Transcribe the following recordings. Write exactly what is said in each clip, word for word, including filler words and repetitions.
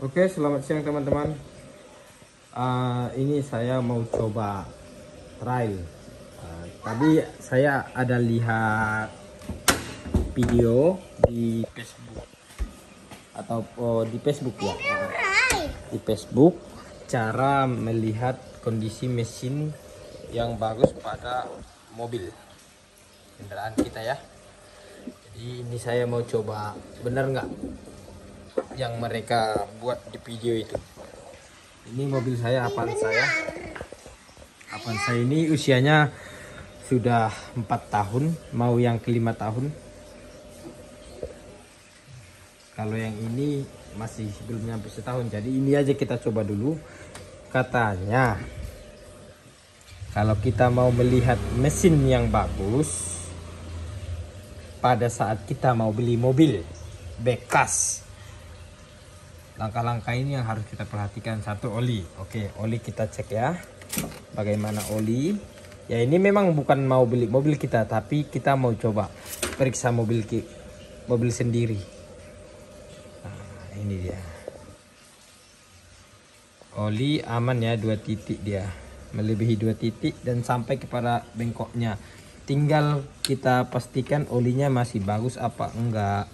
Oke, selamat siang teman-teman. Uh, ini saya mau coba trial. Uh, tadi saya ada lihat video di Facebook atau oh, di Facebook ya, uh, di Facebook cara melihat kondisi mesin yang bagus pada mobil kendaraan kita ya. Jadi ini saya mau coba benar nggak yang mereka buat di video itu. Ini mobil saya, Avanza saya. Avanza ini usianya sudah empat tahun, mau yang kelima tahun. Kalau yang ini masih belum nyampe setahun. Jadi ini aja kita coba dulu. Katanya kalau kita mau melihat mesin yang bagus pada saat kita mau beli mobil bekas, langkah-langkah ini yang harus kita perhatikan. Satu, oli. Oke, oli kita cek ya. Bagaimana oli? Ya ini memang bukan mau beli mobil kita, tapi kita mau coba periksa mobil ki mobil sendiri. Nah, ini dia. Oli aman ya, dua titik dia. Melebihi dua titik dan sampai kepada bengkoknya. Tinggal kita pastikan olinya masih bagus apa enggak.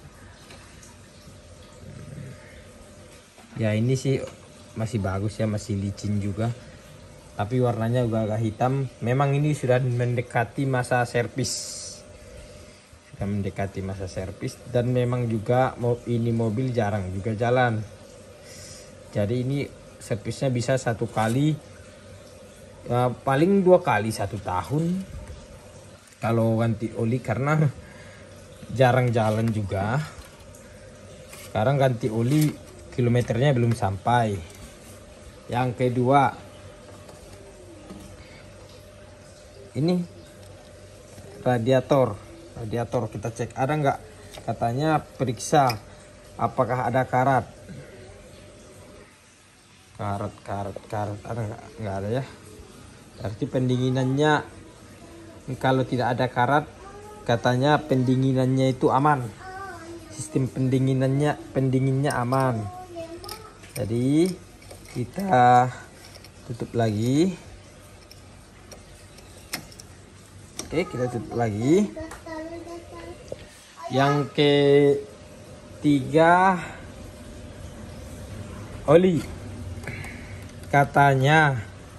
Ya ini sih masih bagus ya, masih licin juga. Tapi warnanya juga agak hitam. Memang ini sudah mendekati masa servis. Sudah mendekati masa servis. Dan memang juga ini mobil jarang juga jalan. Jadi ini servisnya bisa satu kali. Ya, paling dua kali satu tahun. Kalau ganti oli karena jarang jalan juga. Sekarang ganti oli kilometernya belum sampai. Yang kedua, ini radiator. Radiator kita cek ada nggak? Katanya periksa apakah ada karat. Karat, karat, karat ada nggak? Nggak ada ya. Berarti pendinginannya kalau tidak ada karat, katanya pendinginannya itu aman. Sistem pendinginannya pendinginnya aman. Jadi kita tutup lagi. Oke, kita tutup lagi. Yang ketiga, oli. Katanya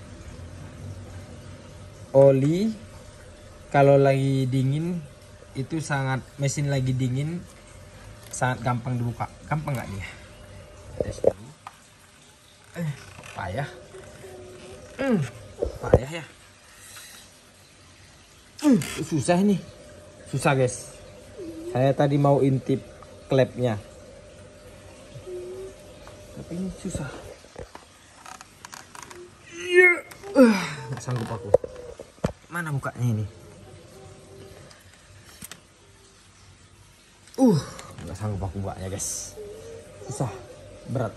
oli kalau lagi dingin itu sangat, mesin lagi dingin sangat gampang dibuka. Gampang nggak nih? Tes dulu. Eh, payah. Hmm, payah ya. Hmm, susah ini. Susah guys. Saya tadi mau intip klepnya. Tapi ini susah. Iya. Uh, nggak sanggup aku. Mana bukanya ini? Uh, nggak sanggup aku bukanya guys. Susah, berat.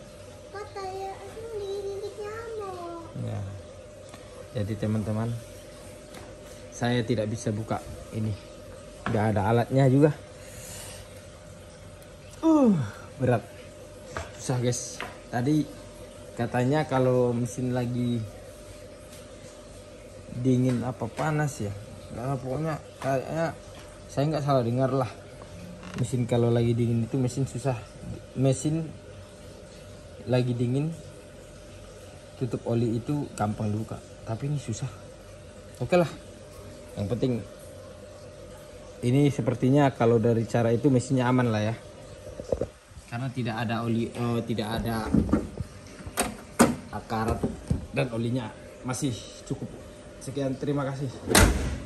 Ya. Jadi teman-teman, saya tidak bisa buka ini. Nggak ada alatnya juga. Uh, berat. Susah guys. Tadi katanya kalau mesin lagi dingin apa panas ya. Nah, pokoknya kayaknya saya nggak salah dengar lah. Mesin kalau lagi dingin itu mesin susah. Mesin lagi dingin tutup oli itu gampang dibuka, tapi ini susah. Oke lah, yang penting ini sepertinya kalau dari cara itu mesinnya aman lah ya, karena tidak ada oli, oh, tidak ada karat dan olinya masih cukup. Sekian, terima kasih.